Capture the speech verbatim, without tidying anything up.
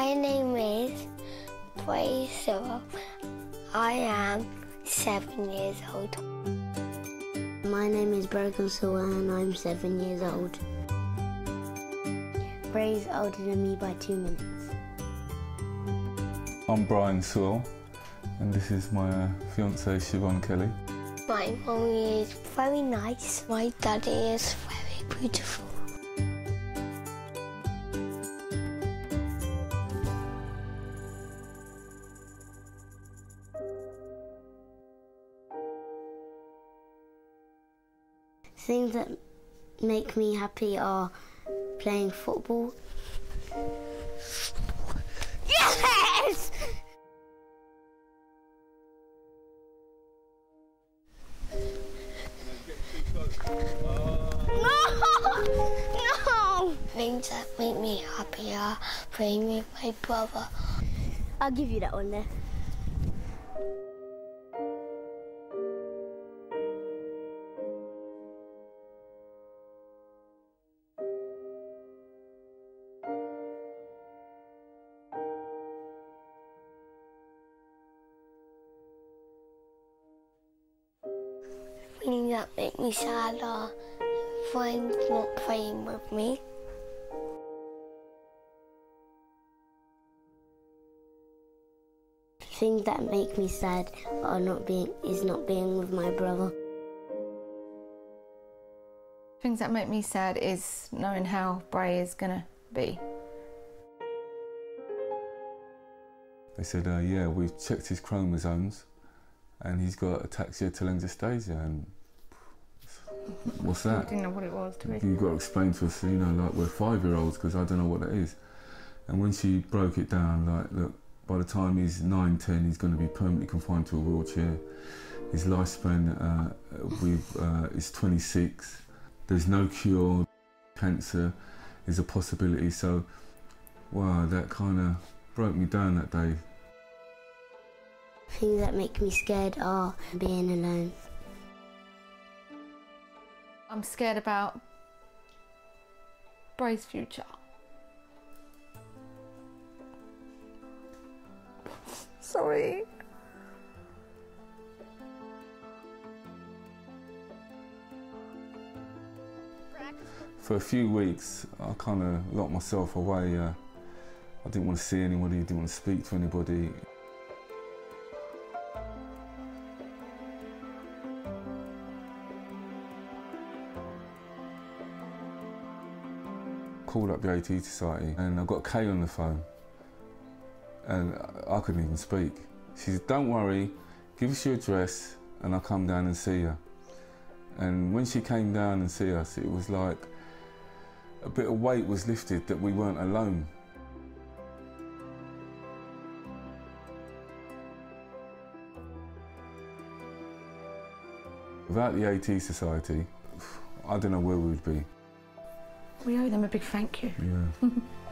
My name is Broghan Sewell. I am seven years old. My name is Broghan Sewell and I'm seven years old. Brae's older than me by two minutes. I'm Broghan Sewell and this is my uh, fiancée Siobhan Kelly. My mummy is very nice. My daddy is very beautiful. Things that make me happy are playing football. Yes! No! No! Things that make me happy are playing with my brother. I'll give you that one there. Things that make me sad are friends not playing with me. Things that make me sad are not being is not being with my brother. Things that make me sad is knowing how Brae is gonna be. They said, uh, yeah, we've checked his chromosomes and he's got Ataxia-Telangiectasia, and what's that? I didn't know what it was, to be. You've got to explain to us, you know, like we're five-year-olds, because I don't know what that is. And when she broke it down, like, look, by the time he's nine, ten, he's going to be permanently confined to a wheelchair. His lifespan uh, with, uh, is twenty-six. There's no cure. Cancer is a possibility. So, wow, that kind of broke me down that day. Things that make me scared are being alone. I'm scared about Brae's future. Sorry. For a few weeks, I kind of locked myself away. Uh, I didn't want to see anybody, didn't want to speak to anybody. Called up the A T Society and I got Kay on the phone and I couldn't even speak. She said, don't worry, give us your address and I'll come down and see you. And when she came down and see us, it was like a bit of weight was lifted that we weren't alone. Without the A T Society, I don't know where we would be. We owe them a big thank you. Yeah.